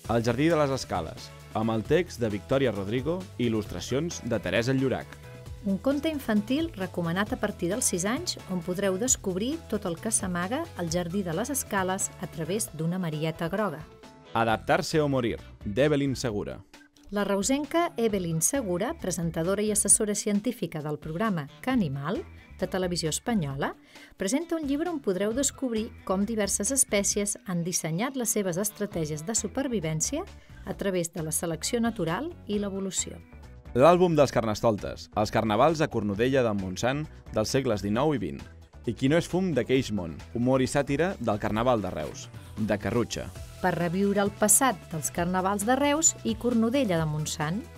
El jardí de les Escales, amb el text de Victòria Rodrigo i il·lustracions de Teresa Llorac. Un conte infantil recomanat a partir dels 6 anys on podreu descobrir tot el que s'amaga al jardí de les Escales a través d'una marieta groga. Adaptar-se o morir, d'Evelyn Segura. La reusenca Evelyn Segura, presentadora i assessora científica del programa Que Animal, de Televisió Espanyola, presenta un llibre on podreu descobrir com diverses espècies han dissenyat les seves estratègies de supervivència a través de la selecció natural i l'evolució. L'àlbum dels Carnestoltes, els carnavals a Cornudella de Montsant dels segles XIX i XX. I qui no és fum d'aqueix món, humor i sàtira del Carnaval de Reus, de Carrutxa. Per reviure el passat dels carnavals de Reus i Cornudella de Montsant.